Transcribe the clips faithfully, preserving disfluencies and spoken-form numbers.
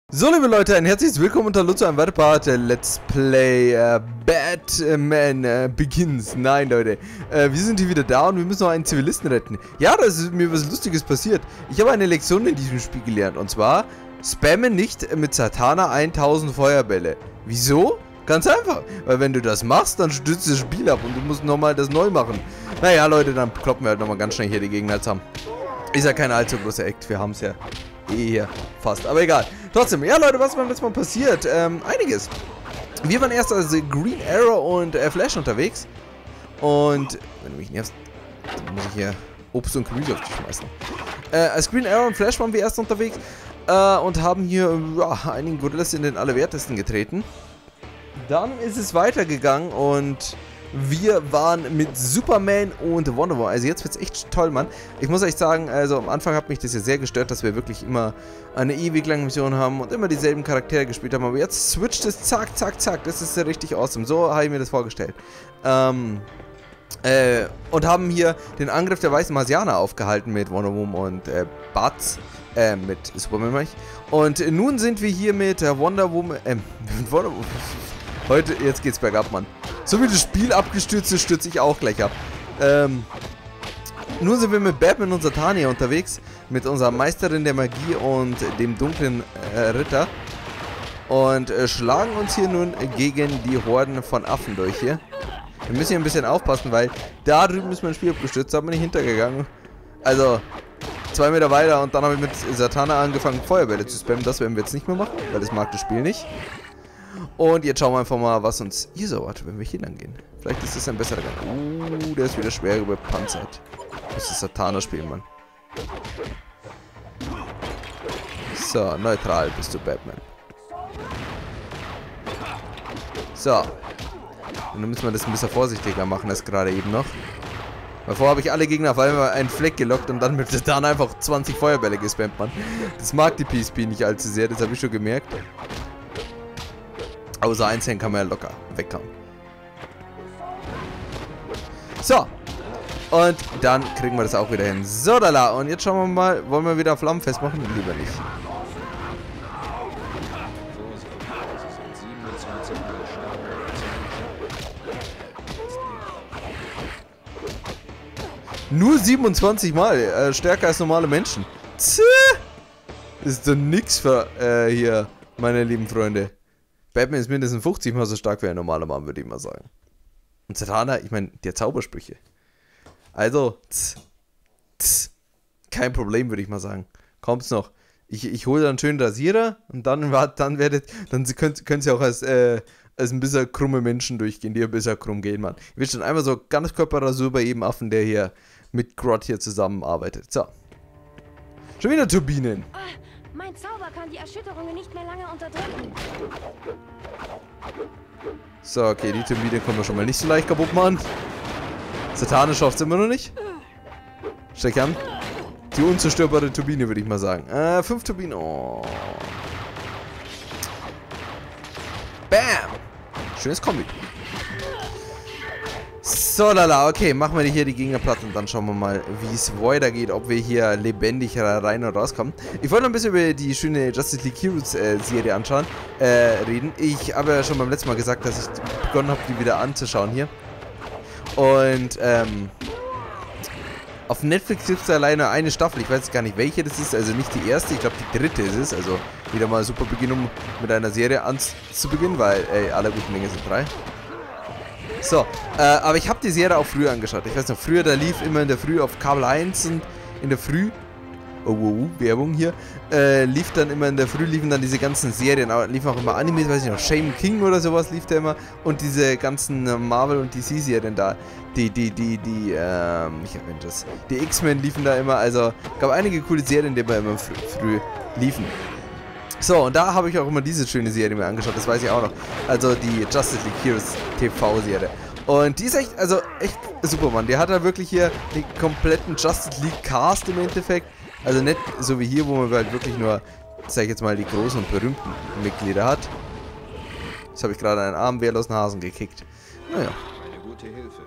So, liebe Leute, ein herzliches Willkommen und hallo zu einem weiteren Part der Let's Play uh, Batman uh, Begins. Nein, Leute, uh, wir sind hier wieder da und wir müssen noch einen Zivilisten retten. Ja, da ist mir was Lustiges passiert. Ich habe eine Lektion in diesem Spiel gelernt und zwar, spamme nicht mit Satana tausend Feuerbälle. Wieso? Ganz einfach, weil wenn du das machst, dann stürzt das Spiel ab und du musst nochmal das neu machen. Naja, Leute, dann kloppen wir halt nochmal ganz schnell hier die Gegner zusammen. Ist ja kein allzu großer Act, wir haben es ja eh hier fast, aber egal. Trotzdem, ja Leute, was beim letzten Mal passiert? Ähm, einiges. Wir waren erst als Green Arrow und äh, Flash unterwegs. Und, wenn du mich nervst, dann muss ich hier Obst und Gemüse auf dich schmeißen. Äh, als Green Arrow und Flash waren wir erst unterwegs äh, und haben hier ja, einigen Gorillas in den Allerwertesten getreten. Dann ist es weitergegangen und wir waren mit Superman und Wonder Woman. Also jetzt wird es echt toll, Mann. Ich muss euch sagen, also am Anfang hat mich das ja sehr gestört, dass wir wirklich immer eine ewig lange Mission haben und immer dieselben Charaktere gespielt haben. Aber jetzt switcht es zack, zack, zack. Das ist ja richtig awesome. So habe ich mir das vorgestellt. Ähm, äh, und haben hier den Angriff der weißen Marsianer aufgehalten mit Wonder Woman und äh, Bats. Äh, mit Superman meine ich. Und äh, nun sind wir hier mit äh, Wonder Woman, äh, mit Wonder Woman. Heute, jetzt geht's bergab, Mann. So wie das Spiel abgestürzt ist, stürze ich auch gleich ab. Ähm, nun sind wir mit Batman und Satania unterwegs. Mit unserer Meisterin der Magie und dem dunklen äh, Ritter. Und äh, schlagen uns hier nun gegen die Horden von Affen durch hier. Wir müssen hier ein bisschen aufpassen, weil da drüben ist mein Spiel abgestürzt. Da bin ich hintergegangen. Also, zwei Meter weiter und dann habe ich mit Satana angefangen, Feuerbälle zu spammen. Das werden wir jetzt nicht mehr machen, weil das mag das Spiel nicht. Und jetzt schauen wir einfach mal, was uns hier so erwartet, wenn wir hier lang gehen. Vielleicht ist das ein besserer Gang. Uh, der ist wieder schwer gepanzert. Das ist Satana spielen, Mann. So, neutral bist du, Batman. So. Und dann müssen wir das ein bisschen vorsichtiger machen als gerade eben noch. Davor habe ich alle Gegner auf einmal einen Fleck gelockt und dann mit Satana einfach zwanzig Feuerbälle gespammt, Mann. Das mag die P S P nicht allzu sehr, das habe ich schon gemerkt. Außer einzeln kann man ja locker wegkommen. So. Und dann kriegen wir das auch wieder hin. So, lala. Und jetzt schauen wir mal, wollen wir wieder Flammen festmachen? Lieber nicht. Nur siebenundzwanzig Mal. Äh, stärker als normale Menschen. Tch, ist doch nix für äh, hier, meine lieben Freunde. Batman ist mindestens fünfzig Mal so stark wie ein normaler Mann, würde ich mal sagen. Und Satana, ich meine, der Zaubersprüche. Also, tss, tss, kein Problem, würde ich mal sagen. Kommt's noch. Ich, ich hole dann schön Rasierer und dann, dann werdet, dann könnt, könnt ihr auch als, äh, als ein bisschen krumme Menschen durchgehen, die ein bisschen krumm gehen, Mann. Ich will schon einmal so Ganzkörperrasur bei jedem Affen, der hier mit Grodd hier zusammenarbeitet. So. Schon wieder Turbinen. Mein Zauber kann die Erschütterungen nicht mehr lange unterdrücken. So, okay, die Turbine können wir schon mal nicht so leicht kaputt machen. Satana schafft es immer noch nicht. Steck an. Die unzerstörbare Turbine, würde ich mal sagen. Äh, fünf Turbinen. Oh. Bam! Schönes Kombi. So, lala, okay, machen wir hier die Gegnerplatte und dann schauen wir mal, wie es weitergeht, ob wir hier lebendig rein und rauskommen. Ich wollte noch ein bisschen über die schöne Justice League Heroes äh, Serie anschauen, äh, reden. Ich habe ja schon beim letzten Mal gesagt, dass ich begonnen habe, die wieder anzuschauen hier. Und, ähm, auf Netflix gibt es alleine eine Staffel, ich weiß jetzt gar nicht, welche das ist, also nicht die erste, ich glaube die dritte ist es, also wieder mal super Beginn, um mit einer Serie anzubeginnen, weil, ey, alle guten Dinge sind drei. So, äh, aber ich habe die Serie auch früher angeschaut. Ich weiß noch, früher, da lief immer in der Früh auf Kabel eins und in der Früh, oh, oh, oh Werbung hier, äh, lief dann immer in der Früh, liefen dann diese ganzen Serien, liefen auch immer Anime, weiß ich noch, Shaman King oder sowas lief da immer und diese ganzen Marvel- und D C-Serien da, die, die, die, die, ähm, nicht Avengers, die X-Men liefen da immer, also gab einige coole Serien, die immer früh, früh liefen. So, und da habe ich auch immer diese schöne Serie mir angeschaut, das weiß ich auch noch. Also die Justice League Heroes T V-Serie. Und die ist echt, also echt super, Mann. Der hat da wirklich hier den kompletten Justice League Cast im Endeffekt. Also nicht so wie hier, wo man halt wirklich nur, sag ich jetzt mal, die großen und berühmten Mitglieder hat. Jetzt habe ich gerade einen armen, wehrlosen Hasen gekickt. Naja. Eine gute Hilfe.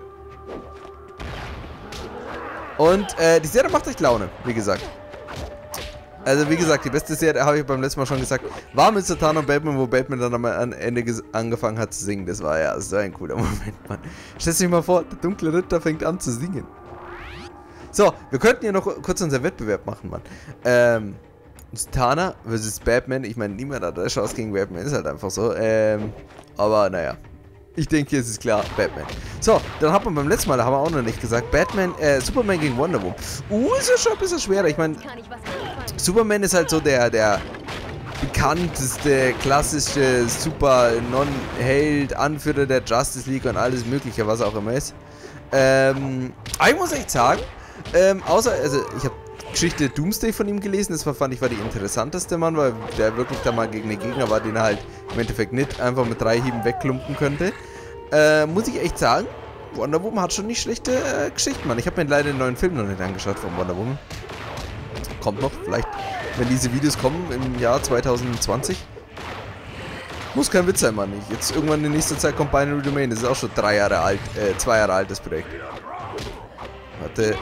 Und äh, die Serie macht echt Laune, wie gesagt. Also wie gesagt, die beste Serie, habe ich beim letzten Mal schon gesagt, war mit Zatanna und Batman, wo Batman dann am Ende angefangen hat zu singen. Das war ja so ein cooler Moment, Mann. Stell dir mal vor, der dunkle Ritter fängt an zu singen. So, wir könnten hier noch kurz unseren Wettbewerb machen, Mann. Ähm, Zatanna versus Batman. Ich meine, niemand hat eine Chance gegen Batman, ist halt einfach so. Ähm, aber naja. Ich denke, es ist klar, Batman. So, dann hat man beim letzten Mal, da haben wir auch noch nicht gesagt, Batman, äh, Superman gegen Wonder Woman. Uh, ist ja schon ein bisschen schwerer. Ich meine, Superman ist halt so der, der bekannteste, klassische Super-Non-Held, Anführer der Justice League und alles mögliche, was auch immer ist. Ähm, aber ich muss echt sagen, ähm, außer, also ich habe Geschichte Doomsday von ihm gelesen, das war, fand ich, war die interessanteste, Mann, weil der wirklich da mal gegen den Gegner war, den er halt im Endeffekt nicht einfach mit drei Hieben wegklumpen könnte. Äh, muss ich echt sagen, Wonder Woman hat schon nicht schlechte äh, Geschichten, Mann. Ich habe mir leider den neuen Film noch nicht angeschaut von Wonder Woman. Kommt noch, vielleicht, wenn diese Videos kommen im Jahr zwanzig zwanzig. Muss kein Witz sein, Mann. Ich, jetzt irgendwann in nächster Zeit kommt Binary Domain, das ist auch schon drei Jahre alt, äh, zwei Jahre alt, das Projekt. Warte.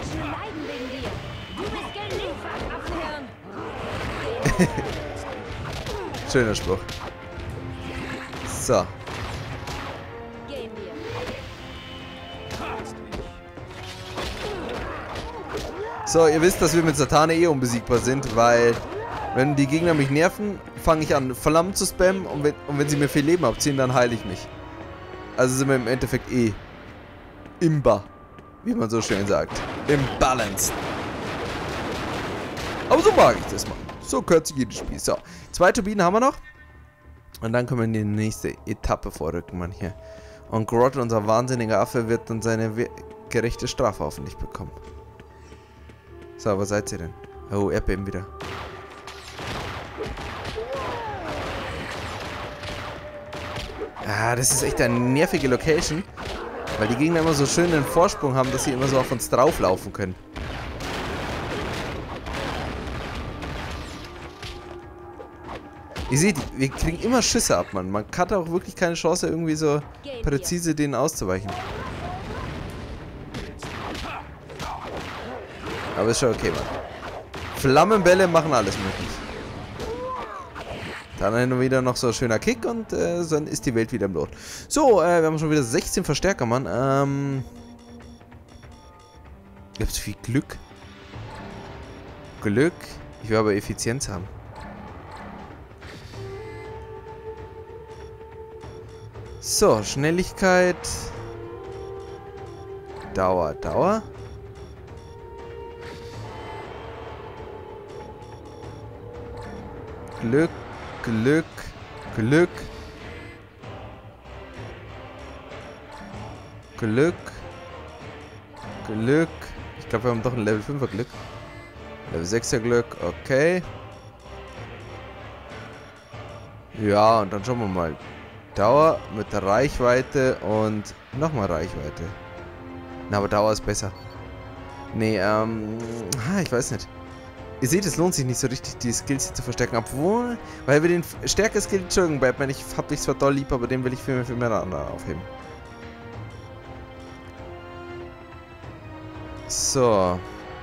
Schöner Spruch. So. So, ihr wisst, dass wir mit Zatanna eh unbesiegbar sind, weil wenn die Gegner mich nerven, fange ich an, Flammen zu spammen und wenn, und wenn sie mir viel Leben abziehen, dann heile ich mich. Also sind wir im Endeffekt eh imba, wie man so schön sagt. Imbalanced. Aber so mag ich das mal. So gehört sich jedes Spiel. So, zwei Turbinen haben wir noch. Und dann können wir in die nächste Etappe vorrücken, Mann, hier. Und Grodd, unser wahnsinniger Affe, wird dann seine gerechte Strafe hoffentlich bekommen. So, wo seid ihr denn? Oh, Erdbeben wieder. Ah, das ist echt eine nervige Location. Weil die Gegner immer so schön einen Vorsprung haben, dass sie immer so auf uns drauflaufen können. Ihr seht, wir kriegen immer Schüsse ab, Mann. Man hat auch wirklich keine Chance, irgendwie so präzise denen auszuweichen. Aber ist schon okay, Mann. Flammenbälle machen alles möglich. Dann wieder noch so ein schöner Kick und äh, dann ist die Welt wieder im Lot. So, äh, wir haben schon wieder sechzehn Verstärker, Mann. Ähm... Ich hab so viel Glück. Glück. Ich will aber Effizienz haben. So, Schnelligkeit. Dauer, Dauer. Glück, Glück, Glück. Glück. Glück. Ich glaube, wir haben doch ein Level fünfer Glück. Level sechser Glück, okay. Ja, und dann schauen wir mal. Dauer mit der Reichweite und nochmal Reichweite. Na, aber Dauer ist besser. Nee, ähm, ich weiß nicht. Ihr seht, es lohnt sich nicht so richtig, die Skills hier zu verstärken. Obwohl, weil wir den stärker Skill, Entschuldigung, Batman, ich hab dich zwar doll lieb, aber den will ich viel mehr, viel mehr aufheben. So.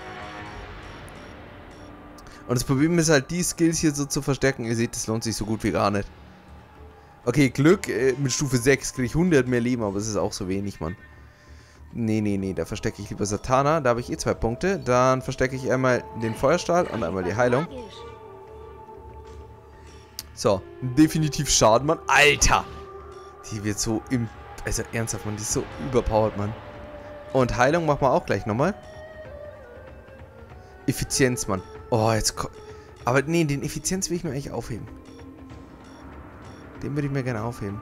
Und das Problem ist halt, die Skills hier so zu verstärken. Ihr seht, das lohnt sich so gut wie gar nicht. Okay, Glück, äh, mit Stufe sechs kriege ich hundert mehr Leben, aber es ist auch so wenig, Mann. Nee, nee, nee, da verstecke ich lieber Zatanna. Da habe ich eh zwei Punkte. Dann verstecke ich einmal den Feuerstrahl und einmal die Heilung. So, definitiv Schaden, Mann. Alter! Die wird so im... Also ernsthaft, Mann, die ist so überpowered, Mann. Und Heilung machen wir auch gleich nochmal. Effizienz, Mann. Oh, jetzt kommt... Aber nee, den Effizienz will ich mir eigentlich aufheben. Den würde ich mir gerne aufheben.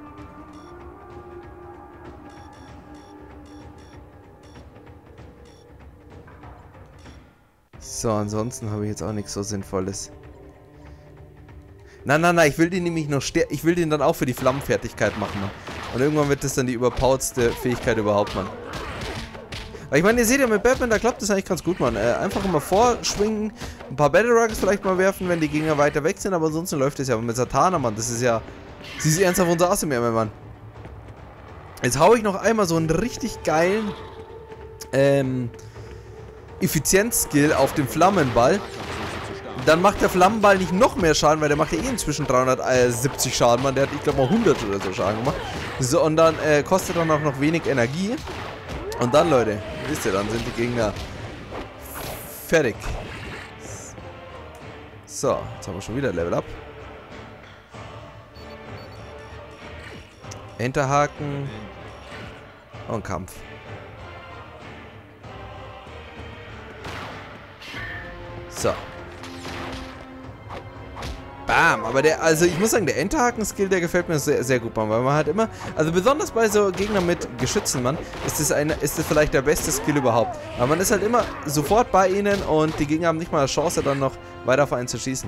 So, ansonsten habe ich jetzt auch nichts so Sinnvolles. Nein, nein, nein, ich will den nämlich noch stärker. Ich will den dann auch für die Flammenfertigkeit machen, Mann. Und irgendwann wird das dann die überpowertste Fähigkeit überhaupt, Mann. Weil ich meine, ihr seht ja mit Batman, da klappt das eigentlich ganz gut, Mann. Äh, einfach immer vorschwingen, ein paar Battle Rugs vielleicht mal werfen, wenn die Gegner weiter weg sind, aber ansonsten läuft das ja. Aber mit Zatanna, Mann, das ist ja... Sie ist ernsthaft unser Ass im Ärmel, Mann. Jetzt hau ich noch einmal so einen richtig geilen ähm, Effizienz-Skill auf den Flammenball. dann macht der Flammenball nicht noch mehr Schaden, weil der macht ja eh inzwischen dreihundertsiebzig Schaden, Mann. Der hat, ich glaube, mal hundert oder so Schaden gemacht. So, und dann äh, kostet dann auch noch wenig Energie. Und dann, Leute, wisst ihr, dann sind die Gegner fertig. So, jetzt haben wir schon wieder Level Up. Enterhaken. Und Kampf. So. Bam, aber der, also ich muss sagen, der Enterhaken-Skill, der gefällt mir sehr, sehr gut, Mann, weil man halt immer, also besonders bei so Gegnern mit Geschützen, Mann, ist das, eine, ist das vielleicht der beste Skill überhaupt. Weil man ist halt immer sofort bei ihnen und die Gegner haben nicht mal eine Chance, dann noch weiter auf einen zu schießen.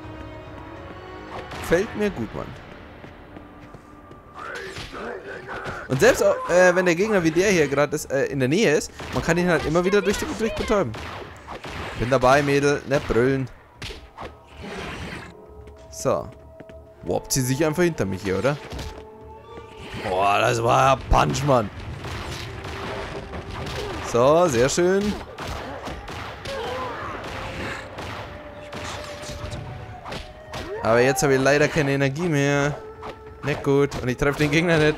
Fällt mir gut, Mann. Und selbst äh, wenn der Gegner wie der hier gerade äh, in der Nähe ist, man kann ihn halt immer wieder durch, durch betäuben. Bin dabei, Mädel, nicht brüllen. So. Woppt sie sich einfach hinter mich hier, oder? Boah, das war ein Punch, Mann. So, sehr schön. Aber jetzt habe ich leider keine Energie mehr. Nicht gut. Und ich treffe den Gegner nicht.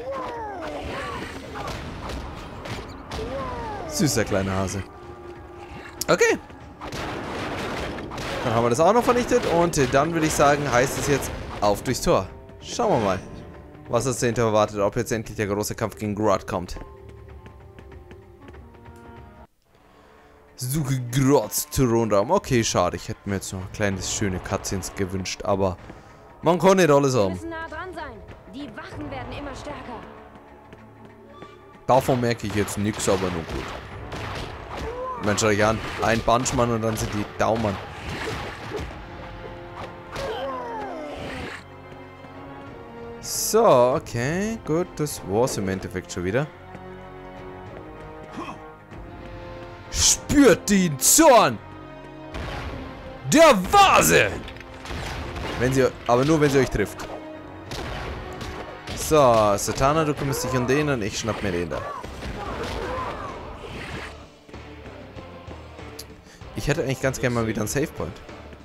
Süßer kleiner Hase. Okay. Dann haben wir das auch noch vernichtet. Und dann würde ich sagen, heißt es jetzt auf durchs Tor. Schauen wir mal, was uns dahinter erwartet. Ob jetzt endlich der große Kampf gegen Grodd kommt. Suche Grodds Thronraum. Okay, schade. Ich hätte mir jetzt noch ein kleines, schöne Cutscenes gewünscht. Aber man kann nicht alles haben. Wir müssen nah dran sein. Die Wachen werden immer stärker. Davon merke ich jetzt nichts, aber nur gut. Mensch, schau dich an. Ein Bunchmann und dann sind die Daumen. So, okay, gut, das war's im Endeffekt schon wieder. Spürt den Zorn der Vase! Wenn sie, aber nur wenn sie euch trifft. So, Satana, du kümmerst dich um den und ich schnapp mir den da. Ich hätte eigentlich ganz gerne mal wieder einen Save Point.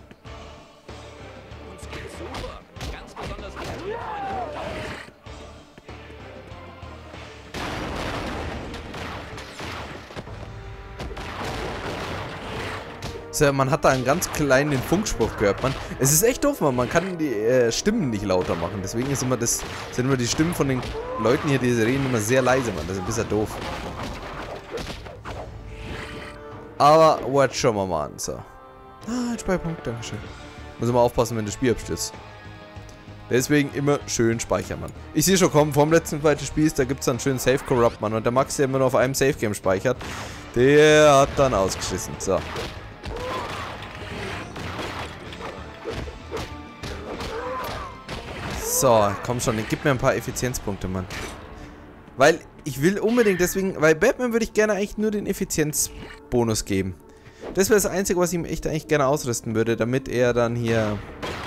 So, man hat da einen ganz kleinen Funkspruch gehört, man. Es ist echt doof, man. Man kann die äh, Stimmen nicht lauter machen. Deswegen ist immer das, sind immer die Stimmen von den Leuten hier, die reden, immer sehr leise, man. Das ist ein bisschen doof. Aber, what schauen wir mal an. So. Ah, ein Speicherpunkt, dankeschön. Muss immer aufpassen, wenn das Spiel abstürzt. Deswegen immer schön speichern, Mann. Ich sehe schon kommen, vom letzten Mal des Spiels, da gibt es dann schön Save Corrupt, Mann. Und der Max, der immer nur auf einem Save Game speichert, der hat dann ausgeschissen. So. So, komm schon, gib mir ein paar Effizienzpunkte, Mann. Weil ich will unbedingt deswegen, weil Batman würde ich gerne eigentlich nur den Effizienzbonus geben. Das wäre das Einzige, was ich ihm echt eigentlich gerne ausrüsten würde, damit er dann hier,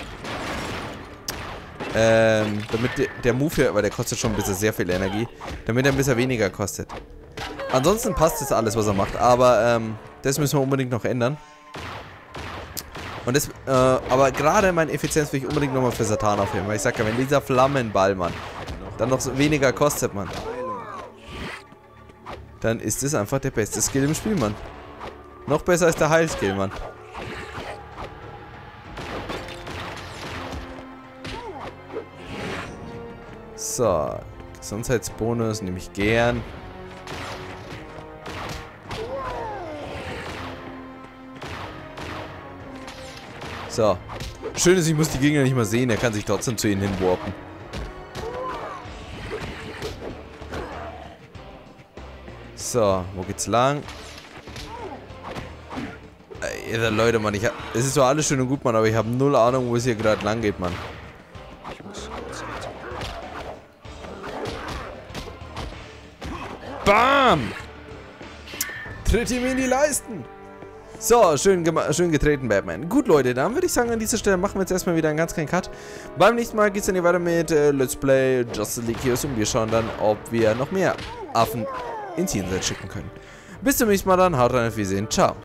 ähm, damit der, der Move hier, weil der kostet schon ein bisschen sehr viel Energie, damit er ein bisschen weniger kostet. Ansonsten passt das alles, was er macht, aber ähm, das müssen wir unbedingt noch ändern. Und das, äh, aber gerade meine Effizienz will ich unbedingt nochmal für Satan aufheben, weil ich sag ja, wenn dieser Flammenball, Mann, dann noch so weniger kostet, Mann, dann ist es einfach der beste Skill im Spiel, Mann. Noch besser als der Heilskill, Mann. So, Gesundheitsbonus nehme ich gern. So. Schön ist, ich muss die Gegner nicht mal sehen, er kann sich trotzdem zu ihnen hinwarpen. So, wo geht's lang? Ey, Leute, Mann, ich hab, es ist zwar alles schön und gut, Mann, aber ich habe null Ahnung, wo es hier gerade lang geht, Mann. Bam! Tritt ihm in die Leisten! So, schön, schön getreten, Batman. Gut, Leute, dann würde ich sagen, an dieser Stelle machen wir jetzt erstmal wieder einen ganz kleinen Cut. Beim nächsten Mal geht es dann hier weiter mit äh, Let's Play Justice League Heroes und wir schauen dann, ob wir noch mehr Affen ins Jenseits schicken können. Bis zum nächsten Mal dann, haut rein, auf Wiedersehen, ciao.